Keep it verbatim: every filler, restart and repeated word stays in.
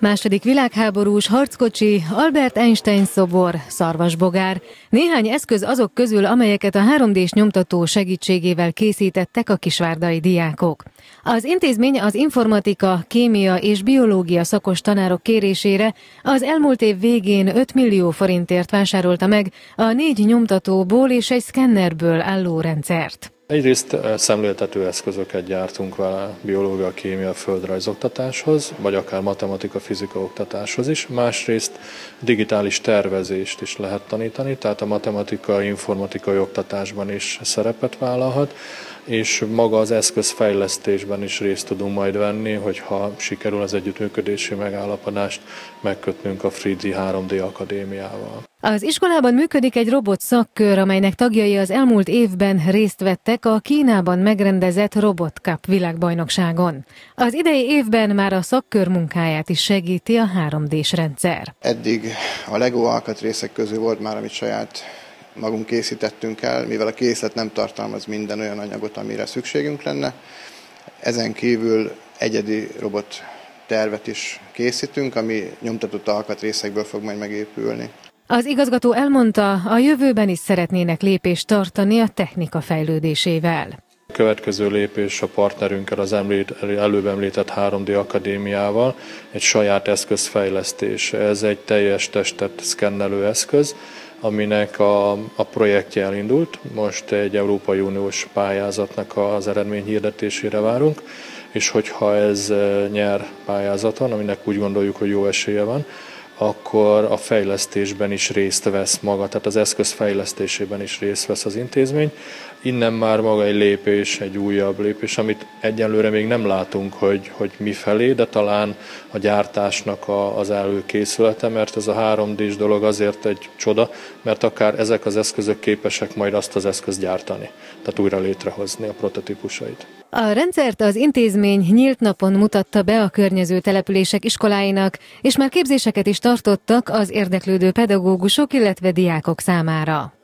Második világháborús harckocsi, Albert Einstein szobor, szarvasbogár. Néhány eszköz azok közül, amelyeket a három dés nyomtató segítségével készítettek a kisvárdai diákok. Az intézmény az informatika, kémia és biológia szakos tanárok kérésére az elmúlt év végén öt millió forintért vásárolta meg a négy nyomtatóból és egy szkennerből álló rendszert. Egyrészt szemléltető eszközöket gyártunk vele biológia, kémia, földrajz oktatáshoz, vagy akár matematika, fizika oktatáshoz is. Másrészt digitális tervezést is lehet tanítani, tehát a matematika, informatikai oktatásban is szerepet vállalhat, és maga az eszközfejlesztésben is részt tudunk majd venni, hogyha sikerül az együttműködési megállapodást megkötnünk a Free D három D Akadémiával. Az iskolában működik egy robot szakkör, amelynek tagjai az elmúlt évben részt vettek a Kínában megrendezett Robot Cup világbajnokságon. Az idei évben már a szakkör munkáját is segíti a három dés rendszer. Eddig a Lego alkatrészek közül volt már, amit saját magunk készítettünk el, mivel a készlet nem tartalmaz minden olyan anyagot, amire szükségünk lenne. Ezen kívül egyedi robot tervet is készítünk, ami nyomtatott alkatrészekből fog majd megépülni. Az igazgató elmondta, a jövőben is szeretnének lépést tartani a technika fejlődésével. A következő lépés a partnerünkkel, az előbb említett három D Akadémiával egy saját eszközfejlesztés. Ez egy teljes testet szkennelő eszköz, aminek a, a projektje elindult. Most egy Európai Uniós pályázatnak az eredmény hirdetésére várunk, és hogyha ez nyer pályázaton, aminek úgy gondoljuk, hogy jó esélye van, akkor a fejlesztésben is részt vesz maga, tehát az eszköz fejlesztésében is részt vesz az intézmény. Innen már maga egy lépés, egy újabb lépés, amit egyelőre még nem látunk, hogy, hogy mifelé, de talán a gyártásnak a, az előkészülete, mert ez a három dés dolog azért egy csoda, mert akár ezek az eszközök képesek majd azt az eszközt gyártani, tehát újra létrehozni a prototípusait. A rendszert az intézmény nyílt napon mutatta be a környező települések iskoláinak, és már képzéseket is tartottak az érdeklődő pedagógusok, illetve diákok számára.